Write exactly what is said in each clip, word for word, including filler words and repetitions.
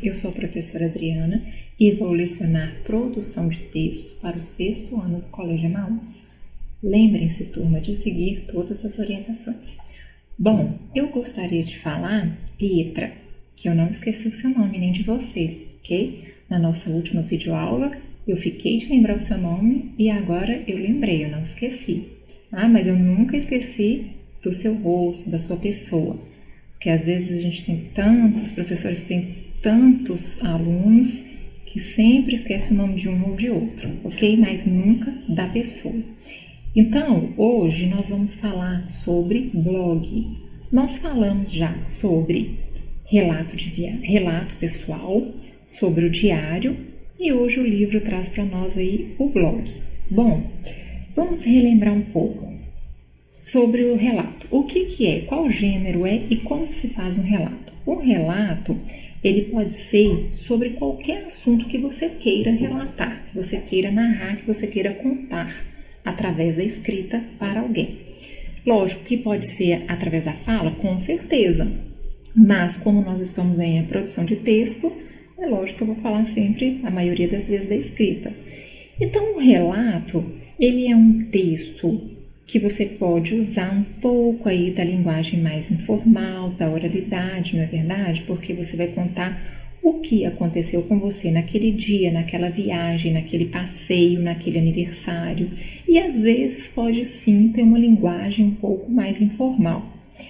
eu sou a professora Adriana e vou lecionar produção de texto para o sexto ano do Colégio Emaús. Lembrem-se, turma, de seguir todas as orientações. Bom, eu gostaria de falar, Pietra, que eu não esqueci o seu nome nem de você, ok? Na nossa última videoaula, eu fiquei de lembrar o seu nome e agora eu lembrei, eu não esqueci. Ah, mas eu nunca esqueci do seu rosto, da sua pessoa. Porque às vezes a gente tem tantos, professores têm tantos alunos que sempre esquece o nome de um ou de outro, ok? Mas nunca da pessoa. Então, hoje nós vamos falar sobre blog. Nós falamos já sobre relato, de via... relato pessoal, sobre o diário e hoje o livro traz para nós aí o blog. Bom, vamos relembrar um pouco sobre o relato. O que que é, qual gênero é e como se faz um relato? Um relato, ele pode ser sobre qualquer assunto que você queira relatar, que você queira narrar, que você queira contar através da escrita para alguém. Lógico que pode ser através da fala, com certeza, mas como nós estamos em produção de texto, é lógico que eu vou falar sempre, a maioria das vezes, da escrita. Então, um relato, ele é um texto que você pode usar um pouco aí da linguagem mais informal, da oralidade, não é verdade? Porque você vai contar o que aconteceu com você naquele dia, naquela viagem, naquele passeio, naquele aniversário. E às vezes pode sim ter uma linguagem um pouco mais informal.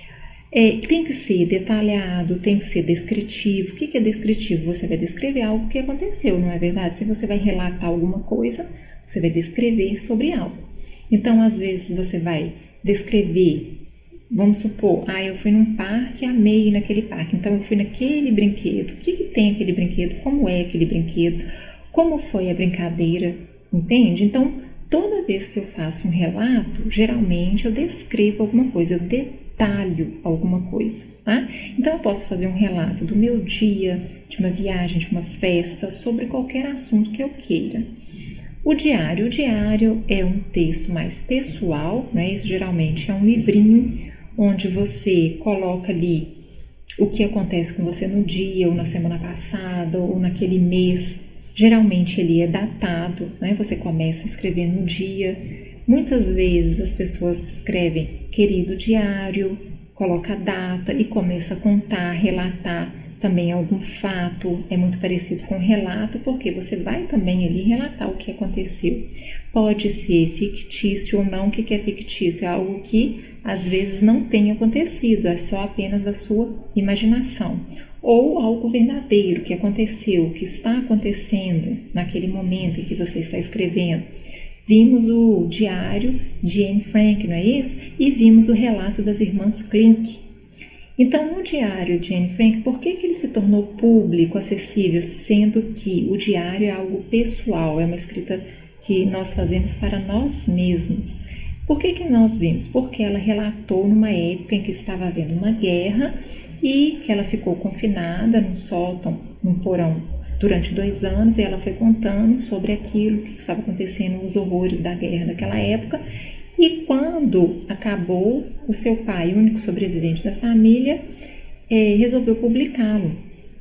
É, tem que ser detalhado, tem que ser descritivo. O que é descritivo? Você vai descrever algo que aconteceu, não é verdade? Se você vai relatar alguma coisa, você vai descrever sobre algo. Então, às vezes, você vai descrever, vamos supor, ah, eu fui num parque e amei naquele parque, então eu fui naquele brinquedo, o que, que tem aquele brinquedo, como é aquele brinquedo, como foi a brincadeira, entende? Então, toda vez que eu faço um relato, geralmente eu descrevo alguma coisa, eu detalho alguma coisa, tá? Então, eu posso fazer um relato do meu dia, de uma viagem, de uma festa, sobre qualquer assunto que eu queira. O diário, o diário é um texto mais pessoal, né? Isso geralmente é um livrinho onde você coloca ali o que acontece com você no dia, ou na semana passada, ou naquele mês. Geralmente ele é datado, né? Você começa a escrever no dia. Muitas vezes as pessoas escrevem querido diário, coloca a data e começa a contar, relatar também algum fato. É muito parecido com relato, porque você vai também ali relatar o que aconteceu. Pode ser fictício ou não. O que é fictício? É algo que às vezes não tem acontecido, é só apenas da sua imaginação. Ou algo verdadeiro que aconteceu, que está acontecendo naquele momento em que você está escrevendo. Vimos o diário de Anne Frank, não é isso? E vimos o relato das irmãs Klink. Então, no diário de Anne Frank, por que, que ele se tornou público, acessível, sendo que o diário é algo pessoal, é uma escrita que nós fazemos para nós mesmos? Por que, que nós vimos? Porque ela relatou numa época em que estava havendo uma guerra e que ela ficou confinada num sótão, num porão, durante dois anos, e ela foi contando sobre aquilo que estava acontecendo, os horrores da guerra daquela época. E quando acabou, o seu pai, o único sobrevivente da família, é, resolveu publicá-lo.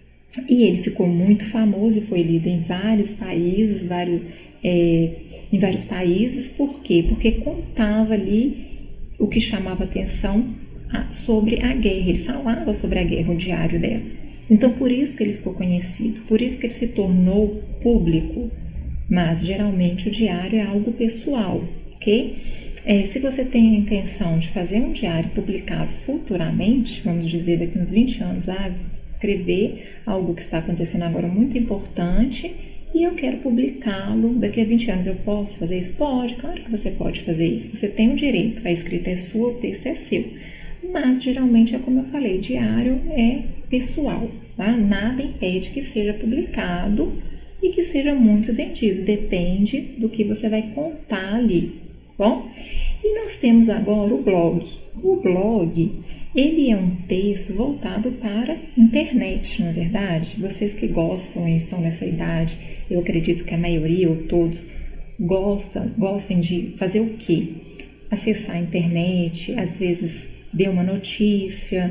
E ele ficou muito famoso e foi lido em vários países, vários, é, em vários países. Por quê? Porque contava ali o que chamava atenção sobre a guerra. Ele falava sobre a guerra, o diário dela. Então, por isso que ele ficou conhecido, por isso que ele se tornou público. Mas, geralmente, o diário é algo pessoal, ok? É, se você tem a intenção de fazer um diário publicado futuramente, vamos dizer daqui uns vinte anos, ah, escrever algo que está acontecendo agora muito importante e eu quero publicá-lo daqui a vinte anos, eu posso fazer isso? Pode, claro que você pode fazer isso, você tem o direito, a escrita é sua, o texto é seu, mas geralmente é como eu falei, diário é pessoal, tá? Nada impede que seja publicado e que seja muito vendido, depende do que você vai contar ali. Bom, e nós temos agora o blog. O blog, ele é um texto voltado para internet, não é verdade? Vocês que gostam e estão nessa idade, eu acredito que a maioria ou todos gostam, gostem de fazer o quê? Acessar a internet, às vezes ver uma notícia,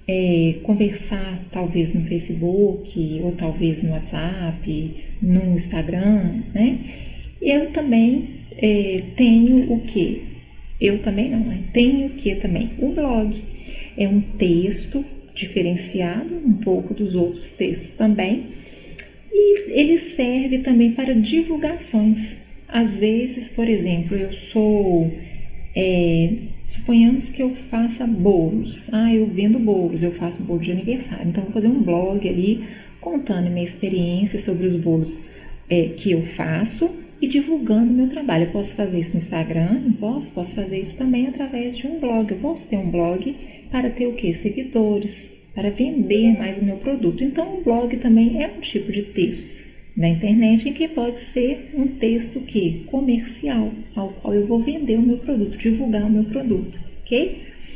é, conversar talvez no Facebook, ou talvez no WhatsApp, no Instagram, né? Eu também é, tenho o quê? Eu também não, né? Tenho o que também? O blog. É um texto diferenciado, um pouco dos outros textos também, e ele serve também para divulgações. Às vezes, por exemplo, eu sou, é, suponhamos que eu faça bolos, ah, eu vendo bolos, eu faço bolo de aniversário, então vou fazer um blog ali, contando minha experiência sobre os bolos é, que eu faço e divulgando meu trabalho. Eu posso fazer isso no Instagram, não posso? Posso fazer isso também através de um blog. Eu posso ter um blog para ter o quê? Seguidores, para vender mais o meu produto. Então, o blog também é um tipo de texto da internet em que pode ser um texto que comercial, ao qual eu vou vender o meu produto, divulgar o meu produto, ok?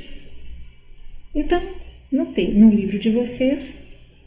Então, no, te- no livro de vocês,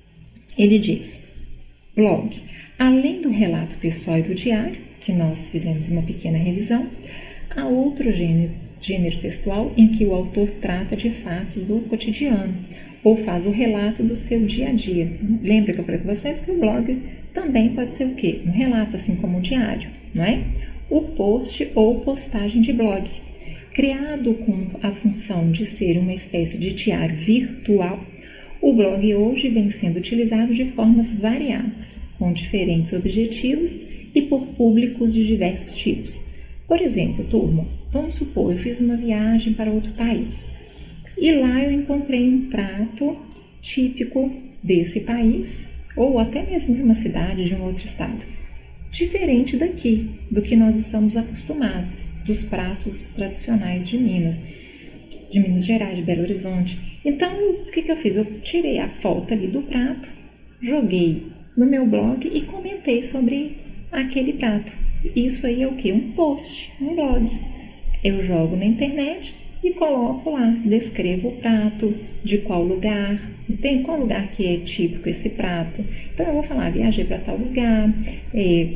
ele diz, blog, além do relato pessoal e do diário, que nós fizemos uma pequena revisão, há outro gênero, gênero textual em que o autor trata de fatos do cotidiano ou faz o relato do seu dia a dia. Lembra que eu falei com vocês que o blog também pode ser o quê? Um relato, assim como o diário, não é? O post ou postagem de blog. Criado com a função de ser uma espécie de diário virtual, o blog hoje vem sendo utilizado de formas variadas, com diferentes objetivos e por públicos de diversos tipos. Por exemplo, turma, vamos supor, eu fiz uma viagem para outro país e lá eu encontrei um prato típico desse país ou até mesmo de uma cidade, de um outro estado, diferente daqui, do que nós estamos acostumados, dos pratos tradicionais de Minas, de Minas Gerais, de Belo Horizonte. Então, o que, que eu fiz? Eu tirei a foto ali do prato, joguei no meu blog e comentei sobre aquele prato. Isso aí é o que? Um post, um blog. Eu jogo na internet e coloco lá, descrevo o prato, de qual lugar, tem qual lugar que é típico esse prato. Então eu vou falar, viajei para tal lugar, é,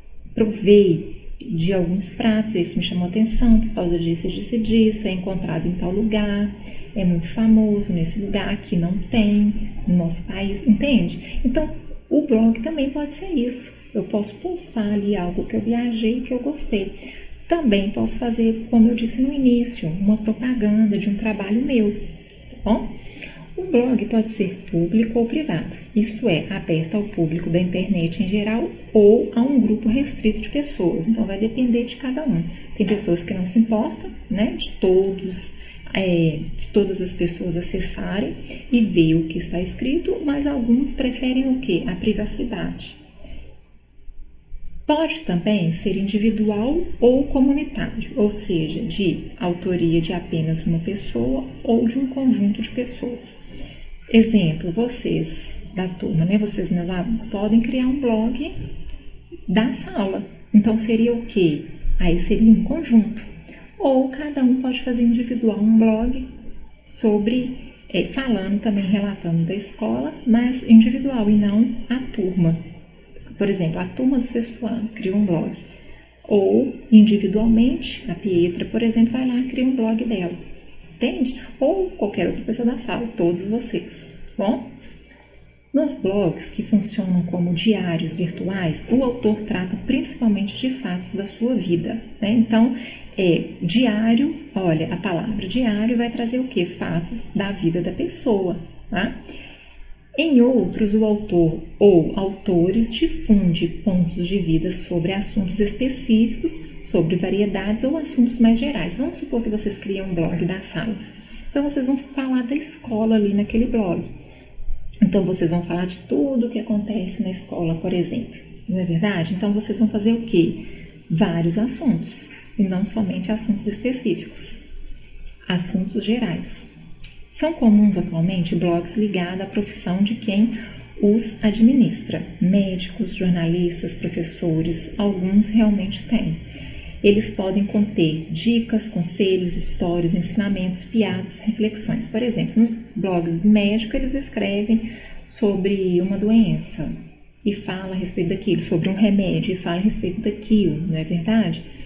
provei de alguns pratos, esse me chamou atenção por causa disso, disso e disso, é encontrado em tal lugar, é muito famoso nesse lugar, aqui não tem, no nosso país, entende? Então, o blog também pode ser isso. Eu posso postar ali algo que eu viajei e que eu gostei. Também posso fazer, como eu disse no início, uma propaganda de um trabalho meu, tá bom? Um blog pode ser público ou privado, isto é, aberto ao público da internet em geral ou a um grupo restrito de pessoas, então vai depender de cada um. Tem pessoas que não se importam, né, de todos, é, de todas as pessoas acessarem e ver o que está escrito, mas alguns preferem o quê? A privacidade. Pode também ser individual ou comunitário, ou seja, de autoria de apenas uma pessoa ou de um conjunto de pessoas. Exemplo, vocês da turma, né, vocês meus alunos, podem criar um blog da sala. Então seria o quê? Aí seria um conjunto. Ou cada um pode fazer individual um blog sobre, é, falando também, relatando da escola, mas individual e não a turma. Por exemplo, a turma do sexto ano cria um blog. Ou, individualmente, a Pietra, por exemplo, vai lá e cria um blog dela. Entende? Ou qualquer outra pessoa da sala, todos vocês. Bom? Nos blogs que funcionam como diários virtuais, o autor trata principalmente de fatos da sua vida, né? Então, é diário, olha, a palavra diário vai trazer o quê? Fatos da vida da pessoa, tá? Em outros, o autor ou autores difunde pontos de vida sobre assuntos específicos, sobre variedades ou assuntos mais gerais. Vamos supor que vocês criam um blog da sala. Então, vocês vão falar da escola ali naquele blog. Então, vocês vão falar de tudo o que acontece na escola, por exemplo. Não é verdade? Então, vocês vão fazer o quê? Vários assuntos, e não somente assuntos específicos. Assuntos gerais. São comuns atualmente blogs ligados à profissão de quem os administra. Médicos, jornalistas, professores, alguns realmente têm. Eles podem conter dicas, conselhos, histórias, ensinamentos, piadas, reflexões. Por exemplo, nos blogs do médico, eles escrevem sobre uma doença e fala a respeito daquilo, sobre um remédio e fala a respeito daquilo, não é verdade?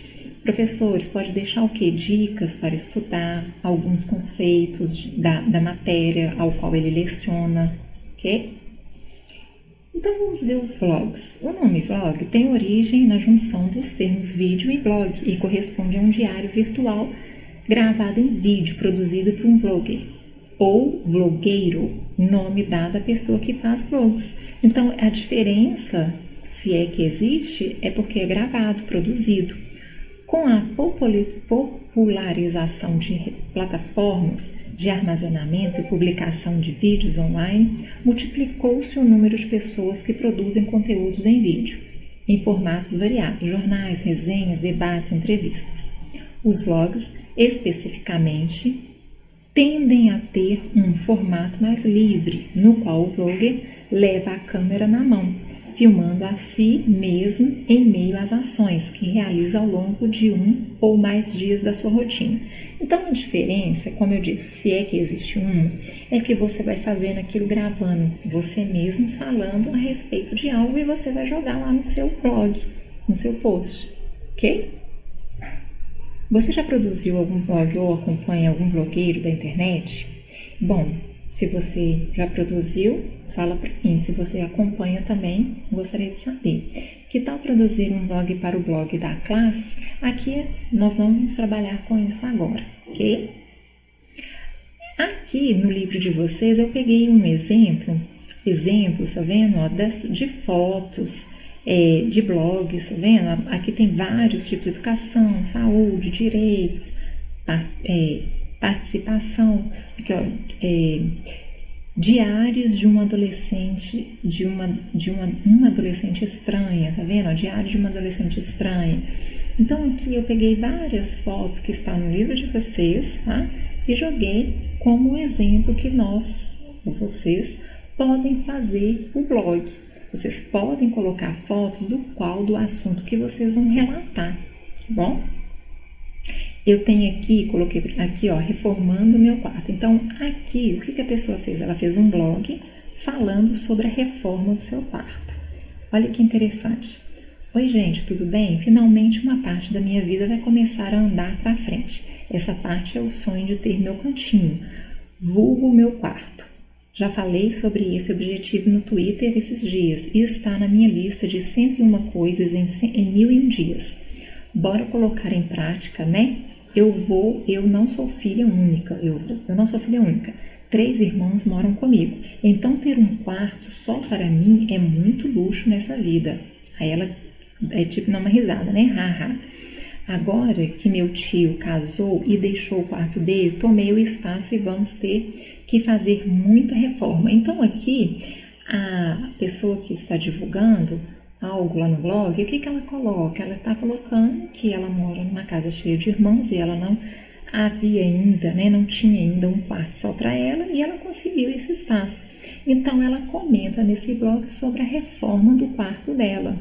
Professores, pode deixar o quê? Dicas para estudar alguns conceitos da, da matéria ao qual ele leciona, ok? Então vamos ver os vlogs. O nome vlog tem origem na junção dos termos vídeo e blog e corresponde a um diário virtual gravado em vídeo, produzido por um vlogger ou vlogueiro, nome dado à pessoa que faz vlogs. Então a diferença, se é que existe, é porque é gravado, produzido. Com a popularização de plataformas de armazenamento e publicação de vídeos online, multiplicou-se o número de pessoas que produzem conteúdos em vídeo, em formatos variados, jornais, resenhas, debates, entrevistas. Os vlogs, especificamente, tendem a ter um formato mais livre, no qual o vlogger leva a câmera na mão, filmando a si mesmo em meio às ações que realiza ao longo de um ou mais dias da sua rotina. Então a diferença, como eu disse, se é que existe uma, é que você vai fazendo aquilo gravando você mesmo falando a respeito de algo e você vai jogar lá no seu blog, no seu post, ok? Você já produziu algum vlog ou acompanha algum blogueiro da internet? Bom, se você já produziu, fala para mim. Se você acompanha também, gostaria de saber. Que tal produzir um blog para o blog da classe? Aqui nós não vamos trabalhar com isso agora, ok? Aqui no livro de vocês eu peguei um exemplo, exemplos, tá vendo? Ó, das, de fotos, é, de blogs, tá vendo? Aqui tem vários tipos de educação, saúde, direitos, par, é, participação, aqui ó, é, diários de um adolescente, de uma, de uma, uma adolescente estranha, tá vendo? Ó, diário de uma adolescente estranha. Então aqui eu peguei várias fotos que estão no livro de vocês, tá? E joguei como exemplo que nós, ou vocês, podem fazer o blog. Vocês podem colocar fotos do qual do assunto que vocês vão relatar, tá bom? Eu tenho aqui, coloquei aqui, ó, reformando o meu quarto. Então, aqui, o que, que a pessoa fez? Ela fez um blog falando sobre a reforma do seu quarto. Olha que interessante. Oi, gente, tudo bem? Finalmente uma parte da minha vida vai começar a andar para frente. Essa parte é o sonho de ter meu cantinho, vulgo meu quarto. Já falei sobre esse objetivo no Twitter esses dias e está na minha lista de cento e uma coisas em, em mil e um dias. Bora colocar em prática, né? Eu vou, eu não sou filha única, eu vou, eu não sou filha única. Três irmãos moram comigo, então ter um quarto só para mim é muito luxo nessa vida. Aí ela é tipo dá uma risada, né? Haha. Agora que meu tio casou e deixou o quarto dele, tomei o espaço e vamos ter que fazer muita reforma. Então aqui a pessoa que está divulgando algo lá no blog, o que, que ela coloca? Ela está colocando que ela mora numa casa cheia de irmãos e ela não havia ainda, né, não tinha ainda um quarto só para ela e ela conseguiu esse espaço. Então ela comenta nesse blog sobre a reforma do quarto dela.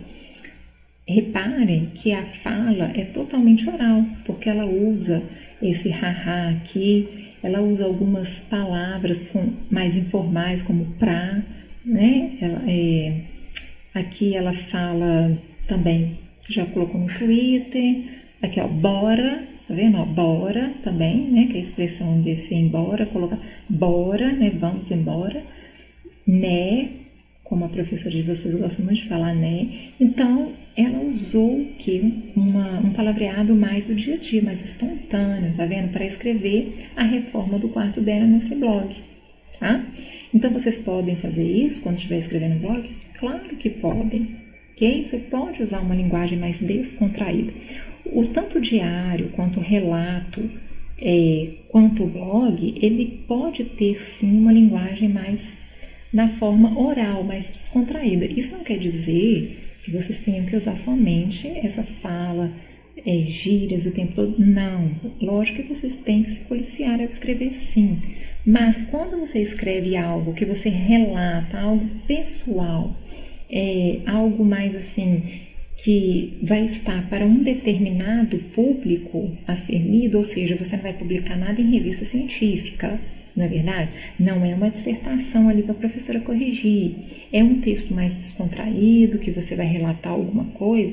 Reparem que a fala é totalmente oral, porque ela usa esse haha aqui, ela usa algumas palavras mais informais como pra, né, ela é... Aqui ela fala também, já colocou no Twitter, aqui ó, bora, tá vendo? Ó, bora também, né? Que é a expressão de ser embora, colocar bora, né? Vamos embora, né? Como a professora de vocês gosta muito de falar, né? Então, ela usou que uma, um palavreado mais do dia a dia, mais espontâneo, tá vendo? Para escrever a reforma do quarto dela nesse blog, tá? Então, vocês podem fazer isso quando estiver escrevendo um blog? Claro que podem, ok? Você pode usar uma linguagem mais descontraída. O tanto diário, quanto relato, é, quanto o blog, ele pode ter sim uma linguagem mais da forma oral, mais descontraída. Isso não quer dizer que vocês tenham que usar somente essa fala, é, gírias o tempo todo. Não, lógico que vocês têm que se policiar ao escrever sim. Mas quando você escreve algo, que você relata, algo pessoal, é, algo mais assim, que vai estar para um determinado público a ser lido, ou seja, você não vai publicar nada em revista científica, não é verdade? Não é uma dissertação ali para a professora corrigir, é um texto mais descontraído, que você vai relatar alguma coisa,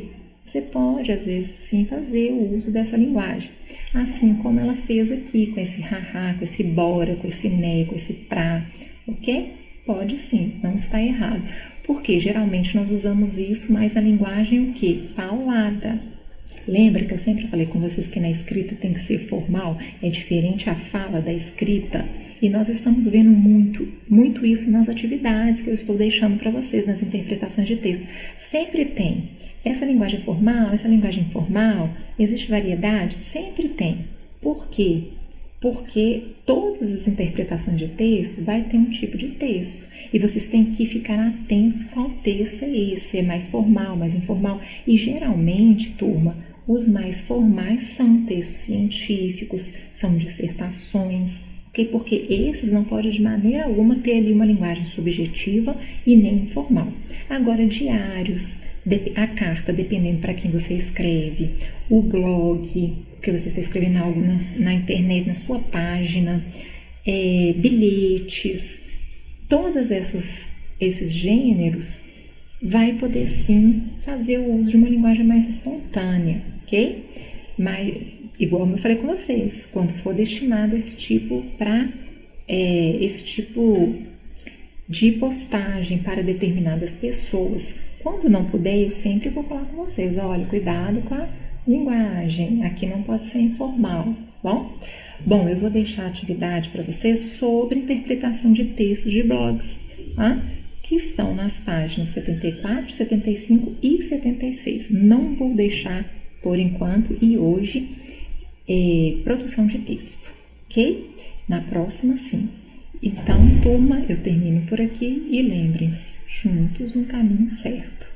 você pode, às vezes, sim, fazer o uso dessa linguagem. Assim como ela fez aqui, com esse haha, com esse bora, com esse né, com esse pra, ok? Pode sim, não está errado. Porque geralmente nós usamos isso mais na linguagem o quê? Falada. Lembra que eu sempre falei com vocês que na escrita tem que ser formal? É diferente a fala da escrita. E nós estamos vendo muito, muito isso nas atividades que eu estou deixando para vocês, nas interpretações de texto. Sempre tem. Essa linguagem formal, essa linguagem informal, existe variedade? Sempre tem. Por quê? Porque todas as interpretações de texto vai ter um tipo de texto. E vocês têm que ficar atentos qual texto é esse, é mais formal, mais informal. E geralmente, turma, os mais formais são textos científicos, são dissertações, okay? Porque esses não podem de maneira alguma ter ali uma linguagem subjetiva e nem informal. Agora, diários, a carta, dependendo para quem você escreve, o blog, porque você está escrevendo algo na, na internet, na sua página, é, bilhetes, todos essas, esses gêneros, vai poder sim fazer o uso de uma linguagem mais espontânea, ok? Mas, igual eu falei com vocês, quando for destinado esse tipo para é, esse tipo de postagem para determinadas pessoas, quando não puder, eu sempre vou falar com vocês, olha, cuidado com a linguagem, aqui não pode ser informal, bom? Bom, eu vou deixar a atividade para vocês sobre interpretação de textos de blogs, tá? Que estão nas páginas setenta e quatro, setenta e cinco e setenta e seis. Não vou deixar, por enquanto, e hoje, é, produção de texto, ok? Na próxima, sim. Então, turma, eu termino por aqui e lembrem-se, juntos no caminho certo.